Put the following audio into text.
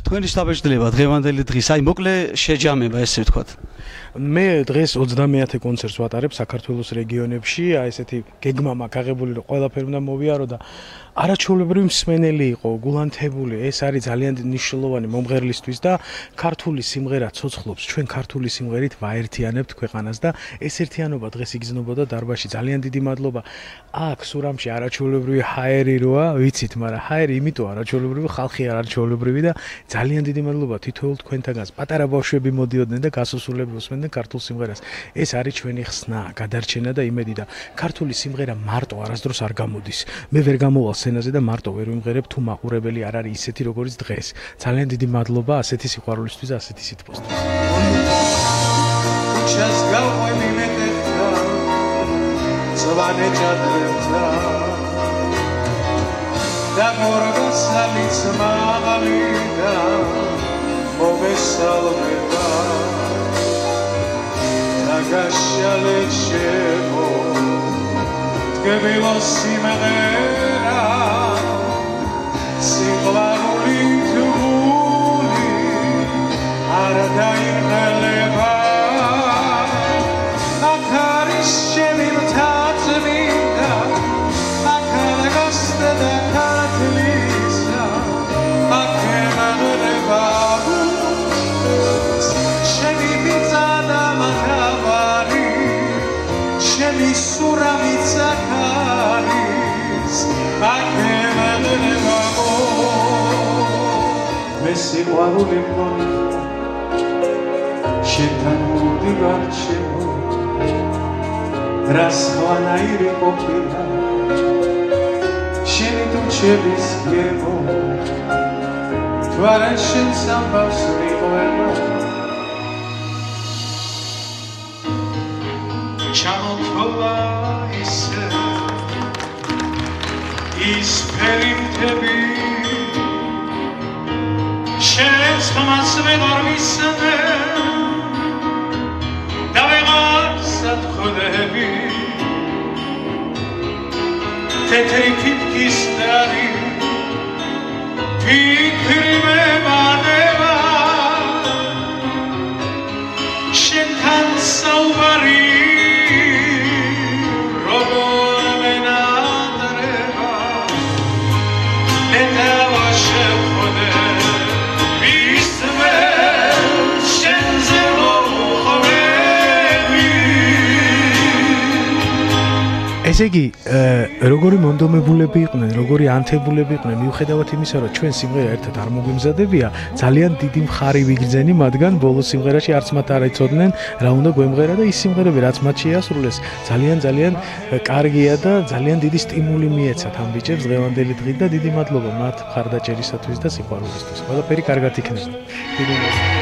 თქვენი შთაბეჭდილება დღევანდელი დღის, აი მოკლე შეჯამება ესე ვთქვათ. მე დღეს 30-ე კონცერტს ვატარებ საქართველოს რეგიონებში, აი ესეთი გეგმა მაქვს აღებული, რომ ყველაფერი უნდა მოვიარო და არაჩვეულებრივი მსმენელი იყო, გულანთებული. ეს არის ძალიან მნიშვნელოვანი მომღერლისთვის და ქართული სიმღერა ცოცხლობს. ჩვენ ქართული სიმღერით ვაერთიანებთ ქვეყანას და ეს ერთიანობა დღეს იგრძნობოდა დარბაზში. ძალიან დიდი მადლობა. აქ სურამში არაჩვეულებრივი ჰაერი როა, ვიცით, მაგრამ ჰაერი იმიტომ არაჩვეულებრივი, ხალხი არაჩვეულებრივი და ძალიან დიდი მადლობა თითოეულ თქვენთაგანს. პატარა ბავშვები მოდიოდნენ და გასასვლელები უსმენდნენ ქართულ სიმღერას. ეს არის ჩვენი ხსნა, გადარჩენა და იმედი და ქართული სიმღერა მარტო არასდროს არ გამოდის. მე ვერ გამოვალ სცენაზე და მარტო ვერ ვიმღერებ თუ მაყურებელი არ არის ისეთი როგორც დღეს. ძალიან დიდი მადლობა ასეთი სიყვარულისთვის და ასეთი სიტყვისთვის. ჩას გავყვები მეტეხა ზვანე ჭადრებდა და მორგოსალიც მაღალი და მოგესალმება და გაშალეჩებო თგებილო სიმღერა სიყვარული თული არ დაიღელება აქ არის ჩემი მთაწმინდა აქ გასდა და ქართლისა აქ ემაგრება ჩემი ბიძა და მთავარი ჩემი სურამიც აქ არის აქ ემაგრება მე სიყვარული მგონი შენთან მოვდივარ ჩემო რა სხვანაირი ყოფილა შენი თუ ჩემის გემო თუ არა შენს ამბავს მიყვება ჩამოთვალა ისე ის ფერი მთები შენს ხმას ვეღარ მისმე და ვეღარ სათხოვები თეთრი ფიფკის დარი ფიქრი მემანება შენთან საუბარი როგორ მენადრება ნეტავა შეხვდე ესე იგი, როგორი მონდომებულები იყვნენ, როგორი ანთებულები იყვნენ, მიუხედავად იმისა, რომ ჩვენ სიმღერა ერთად არ მოგვიმზადებია, ძალიან დიდი მხარი ვიგრძენი, მაგრამ ბოლოს სიმღერაში არც მათ არ იცოდნენ, რა უნდა გვემღერა და ის სიმღერები, რაც მათ შეასრულეს, ძალიან კარგია და ძალიან დიდი სტიმული მიეცათ ამ ბიჭებს დღევანდელი დღით და დიდი მადლობა მათ მხარდაჭერისათვის და სიყვარულისთვის. ყველაფერი კარგად იქნება. დიდი მადლობა.